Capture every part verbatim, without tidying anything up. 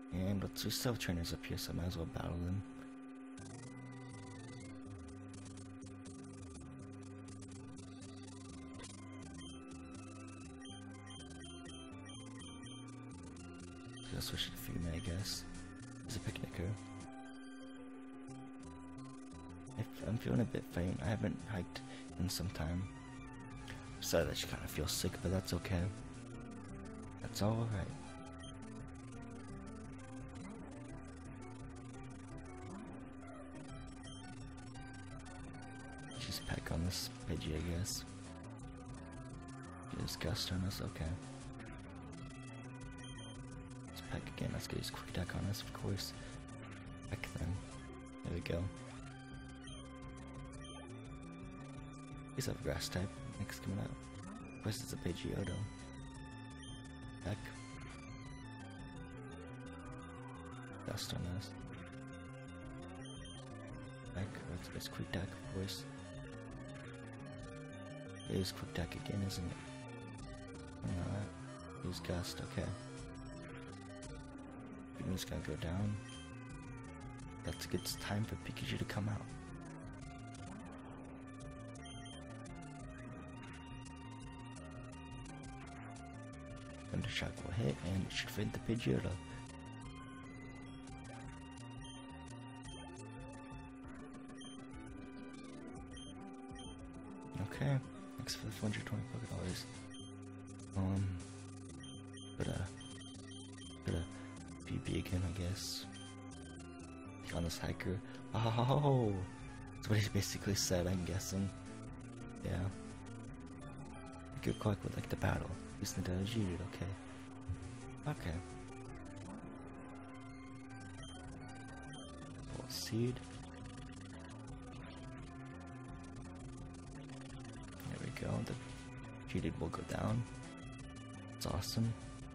And let's we still have trainers up here, so I might as well battle them. I'll switch to Figma, I guess. He's a picnicker. If I'm feeling a bit faint. I haven't hiked in some time. So that you kind of feel sick, but that's okay. That's all right. Just peck on this Pidgey, I guess. Get his gust on us, okay. Let's peck again. Let's get his quick attack on us, of course. Peck then. There we go. He's a grass type. Next coming up. Of course, it's a Pidgeotto. Peck. Dust on us. Peck. Let's get quick attack, of course. It is quick attack again, isn't it? Alright. Use gust, okay. Pikachu's gonna go down. That's a good time for Pikachu to come out. Thundershock will hit, and it should fit the Pidgeotto. Okay, next for the four hundred twenty Poké Dollars. Um, but uh, but uh, B B again, I guess. On this hiker. Oh, that's what he basically said. I'm guessing. Yeah. Good Clark would like to battle. He's the Delegated, okay. Okay. Full seed. There we go. The cheated will go down. It's awesome.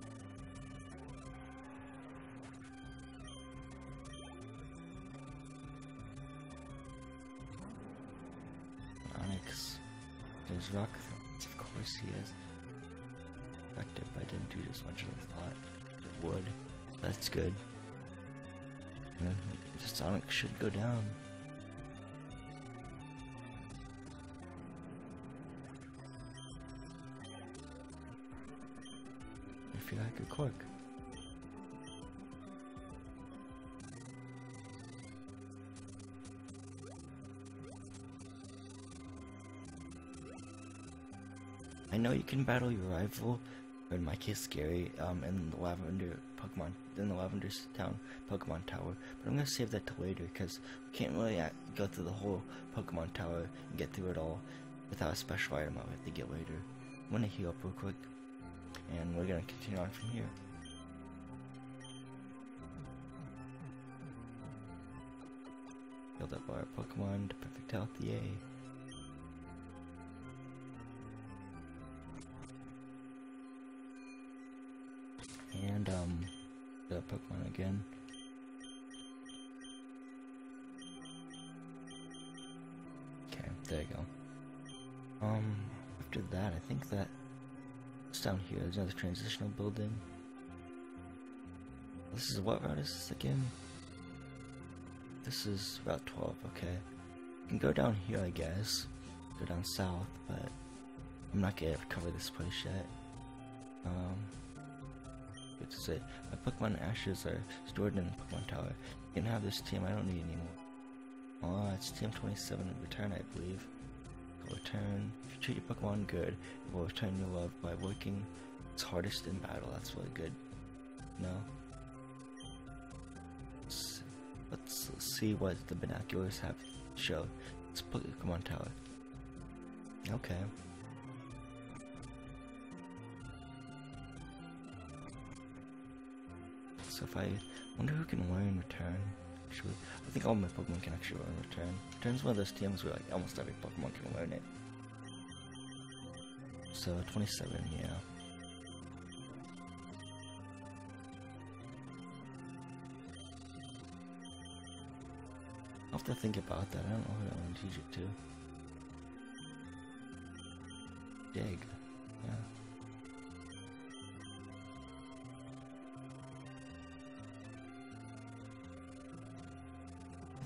Onyx. There's rock. Of course he is. Effective, I didn't do as much as I thought it would. That's good. And the Sonic should go down. If you like a Cork. I know you can battle your rival, or in my case Gary, um, in the Lavender Pokemon, in the Lavender Town Pokemon Tower, but I'm gonna save that till later, because we can't really uh, go through the whole Pokemon Tower and get through it all without a special item I have to get later. I'm gonna heal up real quick, and we're gonna continue on from here. Build up our Pokemon to perfect health, yay. And, um, the Pokemon again. Okay, there you go. Um, after that, I think that it's down here. There's another transitional building. This is what route is this again? This is Route twelve, okay. You can go down here, I guess. Go down south, but I'm not gonna cover this place yet. Um, what to say? My Pokemon ashes are stored in the Pokemon Tower. You can have this team, I don't need anymore. Oh, it's Team twenty-seven in return, I believe. Go return. If you treat your Pokemon good, it will return your love by working its hardest in battle. That's really good. No? Let's, let's see what the binoculars have to show. Let's Pokemon Tower. Okay. So if I wonder who can learn in return. Actually, I think all my Pokemon can actually learn in return. Return's one of those teams where like almost every Pokemon can learn it. So twenty-seven, yeah. I'll have to think about that. I don't know who I want to teach it to. Dig. Yeah.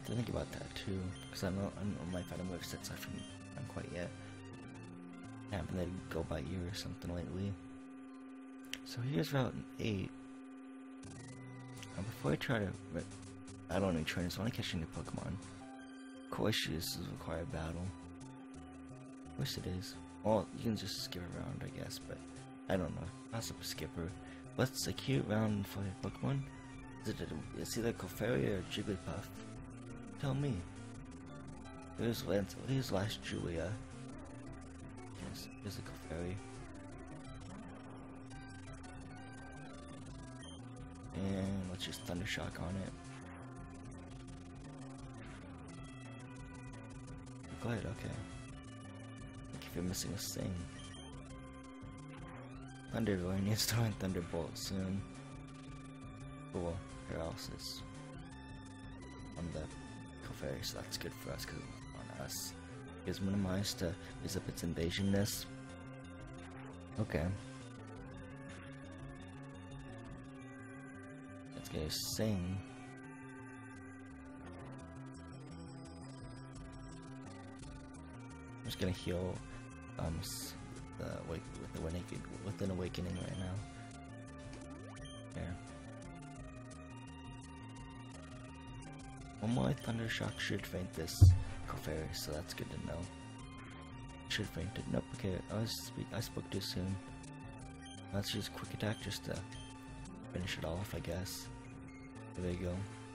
to think about that too, because I know I don't know my final move sets I haven't done quite yet. I haven't let it go by ear or something lately. So here's Route eight. Now before I try to battle any trainers, I want to catch any Pokemon. Of course, this is a required battle. Of course it is. Well, you can just skip around, I guess, but I don't know. Not a skipper. What's a cute round for a Pokemon? Is it a, is it a Clefairy or a Jigglypuff? Tell me. Here's Lance. Here's last Julia. Yes, here's a Clefairy. And let's just Thunder Shock on it. Glide, okay. Like if you're missing a Sting. Thunder really needs to learn Thunderbolt soon. Cool. Paralysis on the Clefairy, so that's good for us because on us. Is minimized to raise up its invasionness. Okay. Let's get a Sing. I'm just gonna heal um the wake with the awakening with an awakening right now. There. One more Thunder Shock should faint this Clefairy, so that's good to know. Should faint it. Nope. Okay, I was speak. I spoke too soon. Let's use Quick Attack just to finish it off, I guess. There you go.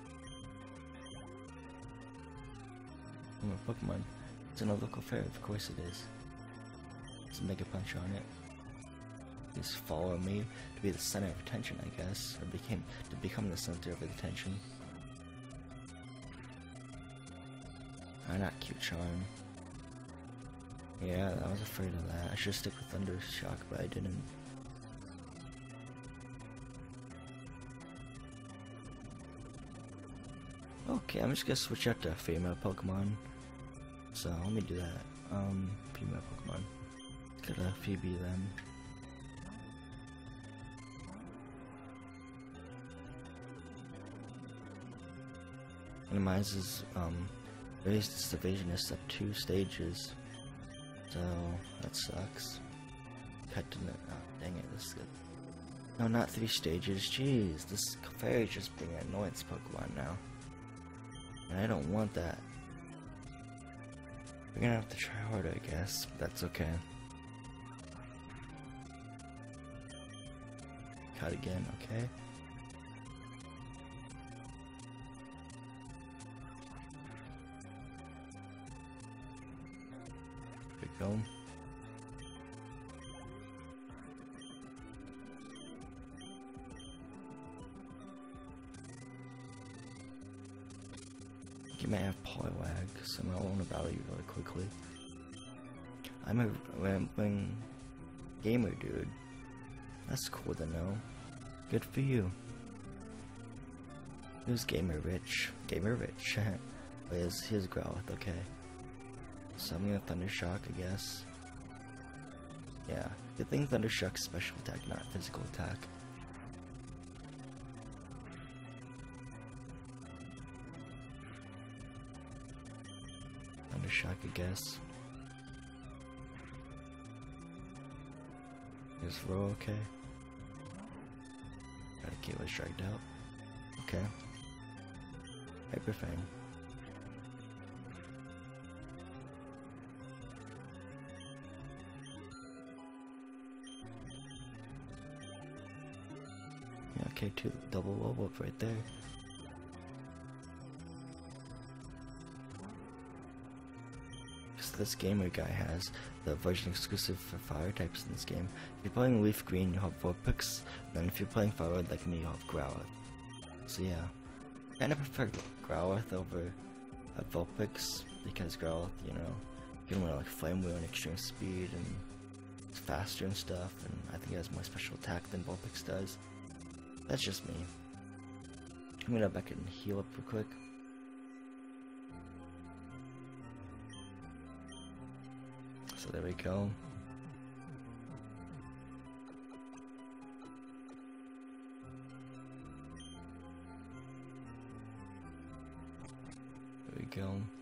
One more Pokemon. It's another Clefairy, of course it is. It's a Mega Punch on it. Just follow me to be the center of attention, I guess, or became to become the center of attention. I'm not cute charm. Yeah, I was afraid of that. I should stick with Thunder Shock, but I didn't. Okay, I'm just gonna switch out to female Pokemon. So let me do that. Um, female Pokemon. Get a Phoebe then. Minimizes um raised its evasionness up two stages. So that sucks. Cut to it. Oh, dang it, this is good. No, not three stages. Jeez, this Clefairy is just being an annoyance Pokemon now. And I don't want that. We're gonna have to try harder, I guess, but that's okay. Cut again, okay? There we go. You may have Poliwag, so I want to battle you really quickly. I'm a rambling gamer, dude. That's cool to know. Good for you. Who's Gamer Rich? Gamer Rich. Here's, here's Growlithe, okay. So I'm gonna Thunder Shock, I guess. Yeah, good thing Thunder Shock's special attack, not physical attack. Thunder Shock, I guess. Is Row okay? Gotta keep it dragged out. Okay. Hyper Fang. Yeah, okay, two double wobble up right there. This gamer guy has the version exclusive for fire types in this game. If you're playing Leaf Green, you have Vulpix, then if you're playing Fire Red like me, you have Growlithe. So yeah, I kinda prefer Growlithe over uh, Vulpix, because Growlithe, you know, you can wear like Flame Wheel and extreme speed, and it's faster and stuff, and I think it has more special attack than Vulpix does. That's just me. I'm gonna back and heal up real quick. So there we go. There we go.